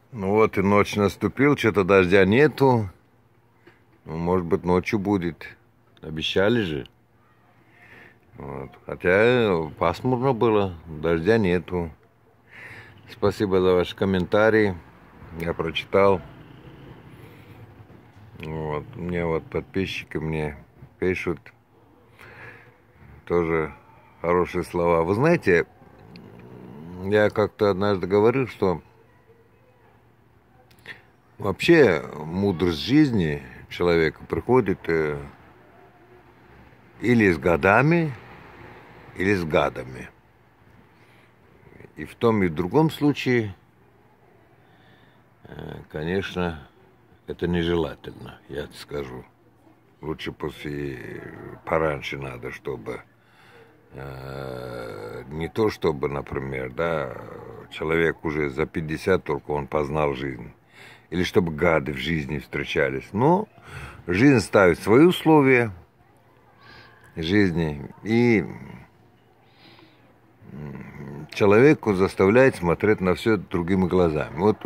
Ну вот и ночь наступил, что-то дождя нету. Ну, может быть, ночью будет. Обещали же. Вот. Хотя пасмурно было, дождя нету. Спасибо за ваши комментарии. Я прочитал. Вот. Мне вот подписчики мне пишут тоже хорошие слова. Вы знаете, я как-то однажды говорил, что вообще мудрость жизни человека приходит или с годами, или с гадами. И в том и в другом случае, конечно, это нежелательно, я тебе скажу. Лучше пораньше надо, чтобы не то чтобы, например, да, человек уже за 50 только он познал жизнь. Или чтобы гады в жизни встречались. Но жизнь ставит свои условия жизни. И человеку заставляет смотреть на все другими глазами. Вот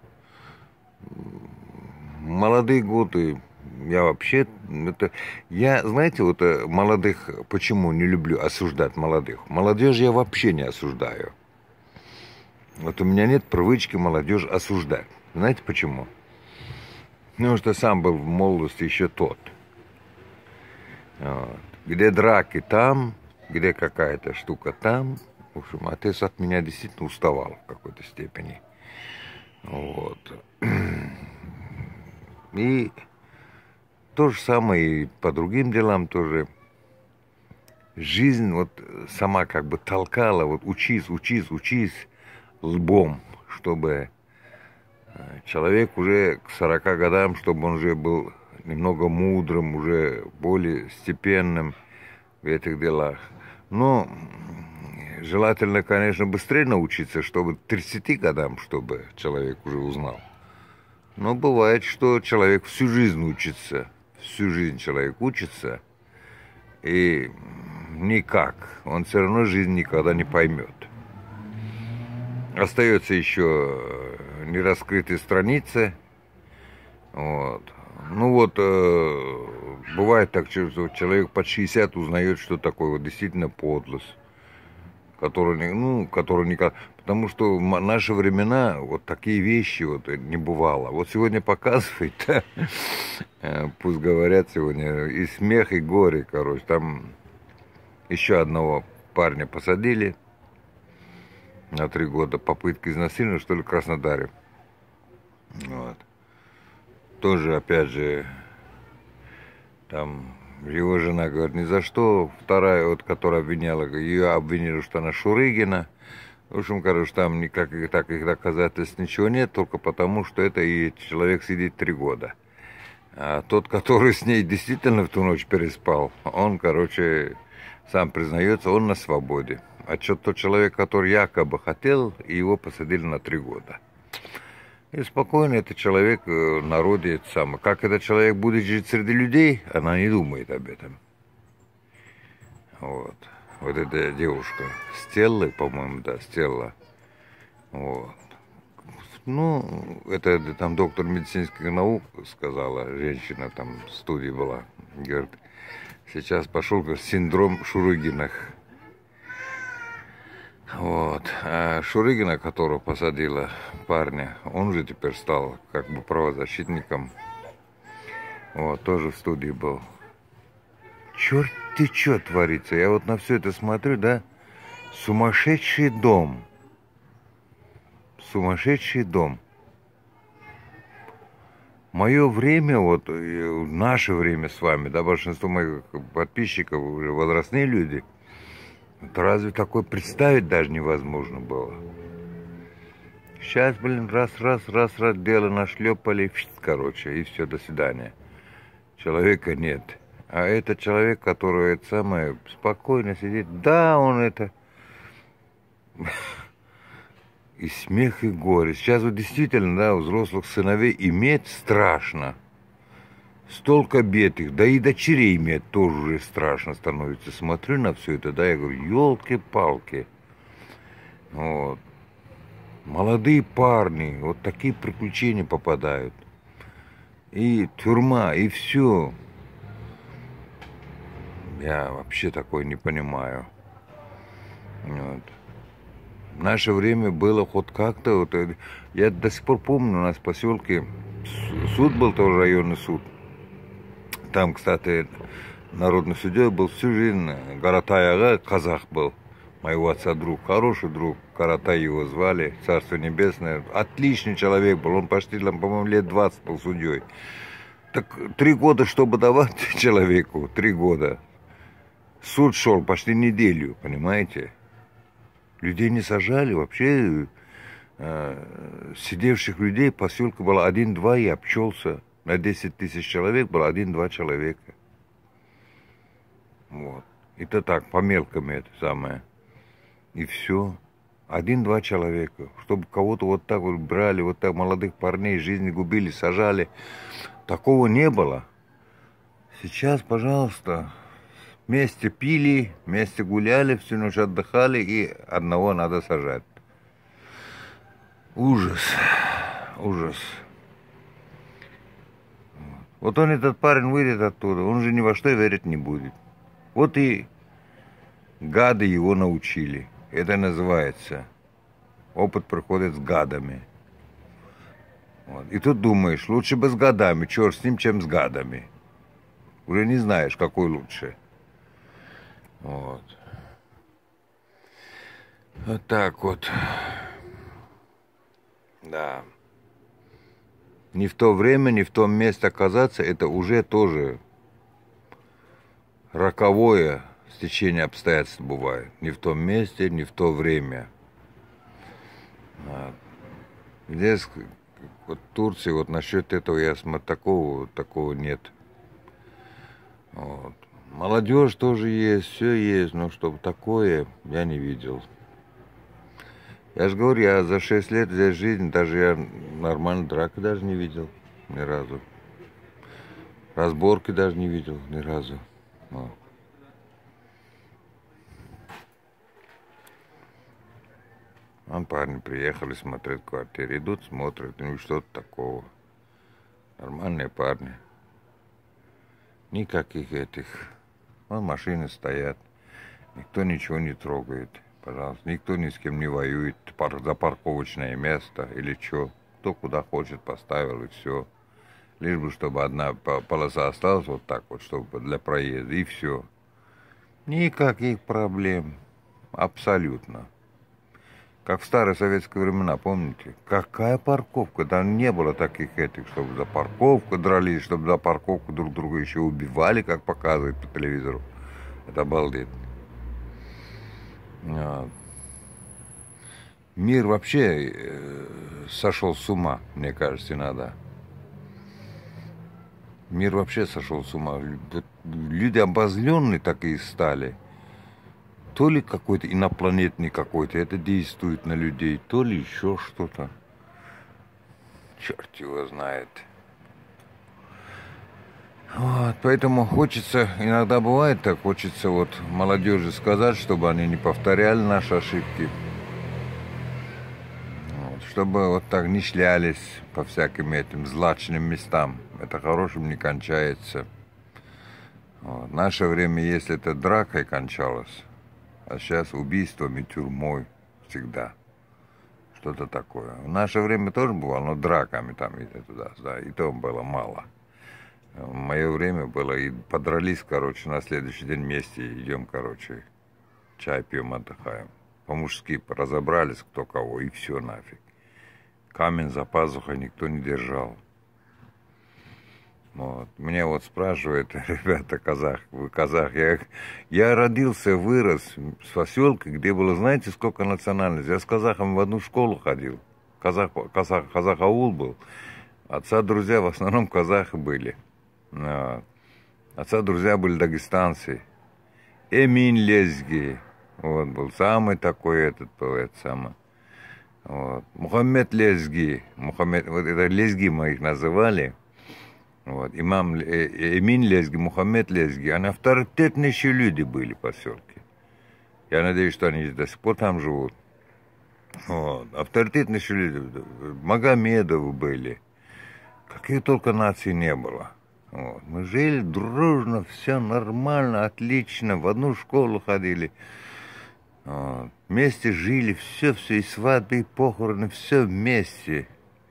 молодые годы, я вообще, знаете, вот молодых, почему не люблю осуждать молодых? Молодежь я вообще не осуждаю. Вот у меня нет привычки молодежь осуждать. Знаете почему? Потому что сам был в молодости еще тот. Вот. Где драки там, где какая-то штука там. В общем, отец от меня действительно уставал в какой-то степени. Вот. И то же самое и по другим делам тоже. Жизнь вот сама как бы толкала, вот учись лбом, чтобы человек уже к 40 годам, чтобы он уже был немного мудрым, уже более степенным в этих делах. Но желательно, конечно, быстрее научиться, чтобы к 30 годам, чтобы человек уже узнал. Но бывает, что человек всю жизнь учится, всю жизнь человек учится, и никак, он все равно жизнь никогда не поймет. Остается еще нераскрытые страницы. Вот. Ну вот, бывает так, что человек под 60 узнает, что такое вот действительно подлость, которую никогда... Потому что в наши времена вот такие вещи вот не бывало. Вот сегодня показывает, пусть говорят сегодня, и смех, и горе, короче. Там еще одного парня посадили на 3 года, попытки изнасилования, что ли, в Краснодаре. Вот. Тоже, опять же, там его жена говорит, ни за что. Вторая, вот, которая обвиняла, ее обвинили, что она Шурыгина. В общем, короче, там никаких таких доказательств ничего нет, только потому, что это и человек сидит 3 года. А тот, который с ней действительно в ту ночь переспал, он, короче, сам признается, он на свободе. А тот человек, который якобы хотел, его посадили на 3 года. И спокойно этот человек в народе, как этот человек будет жить среди людей, она не думает об этом. Вот. Вот эта девушка, Стелла, по-моему, да, Стелла. Вот. Ну, это там доктор медицинских наук сказала, женщина там в студии была. Говорит, сейчас пошел синдром Шурыгиных. Вот. А Шурыгина, которого посадила парня, он же теперь стал как бы правозащитником. Вот, тоже в студии был. Черт ты, что творится? Я вот на все это смотрю, да? Сумасшедший дом. Сумасшедший дом. Мое время, вот, наше время с вами, да, большинство моих подписчиков уже возрастные люди. Вот разве такое представить даже невозможно было? Сейчас, блин, раз, дело нашлепали, короче, и все, до свидания. Человека нет. А этот человек, который это самое спокойно сидит, да, он это... И смех, и горе. Сейчас вот действительно, да, у взрослых сыновей иметь страшно. Столько бед их, да и дочерей иметь тоже уже страшно становится. Смотрю на все это, да, я говорю, елки-палки. Вот. Молодые парни, вот такие приключения попадают. И тюрьма, и все. Я вообще такое не понимаю. Вот. В наше время было хоть как-то. Вот, я до сих пор помню, у нас в поселке суд был, тоже районный суд. Там, кстати, народный судьей был всю жизнь. Гаратай ага, казах был. Моего отца друг, хороший друг. Каратай его звали, Царство Небесное. Отличный человек был. Он почти, по-моему, лет 20 был судьей. Так 3 года, чтобы давать человеку, 3 года. Суд шел почти неделю, понимаете? Людей не сажали, вообще сидевших людей в поселке было 1-2, я обчелся. На 10 тысяч человек было 1-2 человека. Вот. Это так, по мелкому это самое. И все. 1-2 человека. Чтобы кого-то вот так вот брали, вот так молодых парней жизни губили, сажали. Такого не было. Сейчас, пожалуйста, вместе пили, вместе гуляли, всю ночь отдыхали, и одного надо сажать. Ужас. Ужас. Вот он, этот парень, выйдет оттуда, он же ни во что верить не будет. Вот и гады его научили. Это называется. Опыт приходит с гадами. Вот. И тут думаешь, лучше бы с гадами, черт с ним, чем с гадами. Уже не знаешь, какой лучше. Вот. Вот так вот. Да. Не в то время, не в том месте оказаться, это уже тоже роковое стечение обстоятельств бывает. Не в том месте, не в то время. Вот. Здесь, вот в Турции, вот насчет этого я смотрю, такого нет. Вот. Молодежь тоже есть, все есть, но чтобы такое я не видел. Я же говорю, я за 6 лет здесь жизни, даже я нормально драки даже не видел ни разу. Разборки даже не видел ни разу. Вот. Вон парни приехали смотреть квартиру, идут, смотрят, ну что-то такого. Нормальные парни. Никаких этих. Вон машины стоят. Никто ничего не трогает. Пожалуйста. Никто ни с кем не воюет за парковочное место или что. Кто куда хочет поставил и все. Лишь бы, чтобы одна полоса осталась вот так вот, чтобы для проезда, и все. Никаких проблем. Абсолютно. Как в старые советские времена, помните? Какая парковка? Там не было таких этих, чтобы за парковку дрались, чтобы за парковку друг друга еще убивали, как показывают по телевизору. Это обалдеть. Мир вообще сошел с ума, мне кажется, иногда. Мир вообще сошел с ума. Люди обозленные такие стали. То ли какой-то инопланетный какой-то, это действует на людей, то ли еще что-то. Черт его знает. Вот, поэтому хочется, иногда бывает так, хочется вот молодежи сказать, чтобы они не повторяли наши ошибки. Вот, чтобы вот так не шлялись по всяким этим злачным местам. Это хорошим не кончается. Вот. В наше время, если это дракой кончалось, а сейчас убийствами, тюрьмой всегда. Что-то такое. В наше время тоже бывало, но драками там и туда-сюда. И то было мало. В мое время было, и подрались, короче, на следующий день вместе идем, короче, чай пьем, отдыхаем. По-мужски разобрались, кто кого, и все нафиг. Камень за пазухой никто не держал. Вот. Меня вот спрашивают, ребята, казах, вы казах. Я родился, вырос в поселке, где было, знаете, сколько национальностей. Я с казахом в одну школу ходил. Казах аул был. Отца друзья в основном казахи были. Вот. Отца друзья были дагестанцы. Эмин Лезги. Вот, был самый такой этот поэт, самый. Вот. Мухаммед Лезги. Мухаммед, вот это Лезги мы их называли. Вот. Имам Эмин Лезги, Мухаммед Лезги. Они авторитетнейшие люди были в поселке. Я надеюсь, что они до сих пор там живут. Вот. Авторитетные люди, Магомедовы были. Какие только нации не было. Вот. Мы жили дружно, все нормально, отлично, в одну школу ходили. Вот. Вместе жили, все, и свадьбы, и похороны, все вместе.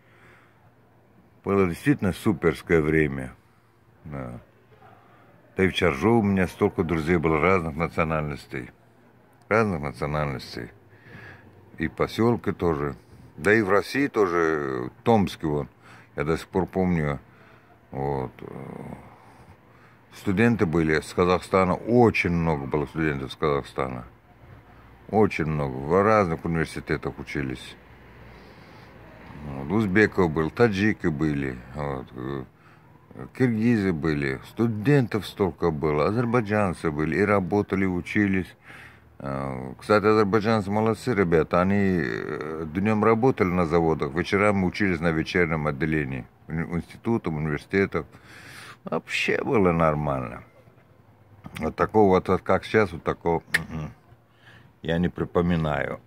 Было действительно суперское время. Да. Да и в Чаржу у меня столько друзей было разных национальностей. Разных национальностей. И поселки тоже. Да и в России тоже, в Томске вон. Я до сих пор помню, вот, студенты были с Казахстана, очень много было студентов с Казахстана. Очень много, в разных университетах учились. Вот, узбеков был, таджики были, вот, киргизы были, студентов столько было, азербайджанцы были, и работали, учились. Кстати, азербайджанцы молодцы, ребята, они днем работали на заводах, вечерами учились на вечернем отделении, институтов, университетов. Вообще было нормально. Вот такого, вот как сейчас, вот такого я не припоминаю.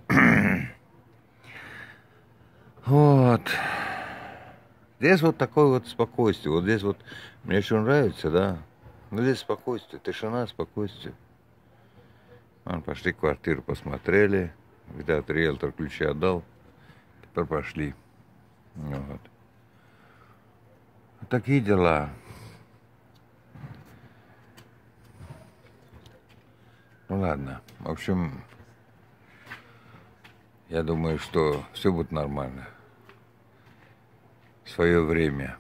Вот. Здесь вот такое вот спокойствие. Вот здесь вот мне еще нравится, да. Но здесь спокойствие, тишина, спокойствие. Пошли квартиру посмотрели. Видать, риэлтор ключи отдал. Теперь пошли. Вот. Такие дела. Ну ладно. В общем, я думаю, что все будет нормально. В свое время.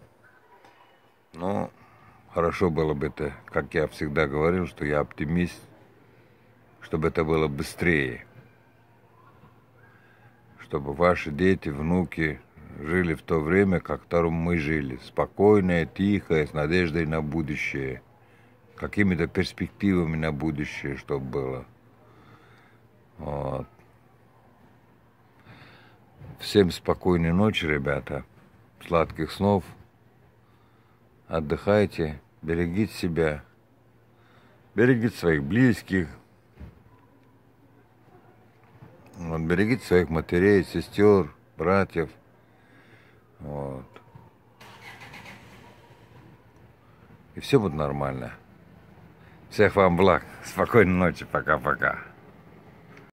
Ну, хорошо было бы это, как я всегда говорил, что я оптимист, чтобы это было быстрее. Чтобы ваши дети, внуки жили в то время, как в котором мы жили. Спокойное, тихое, с надеждой на будущее. Какими-то перспективами на будущее, чтобы было. Вот. Всем спокойной ночи, ребята. Сладких снов. Отдыхайте. Берегите себя. Берегите своих близких. Вот, берегите своих матерей, сестер, братьев. Вот. И все будет нормально. Всех вам благ. Спокойной ночи. Пока-пока.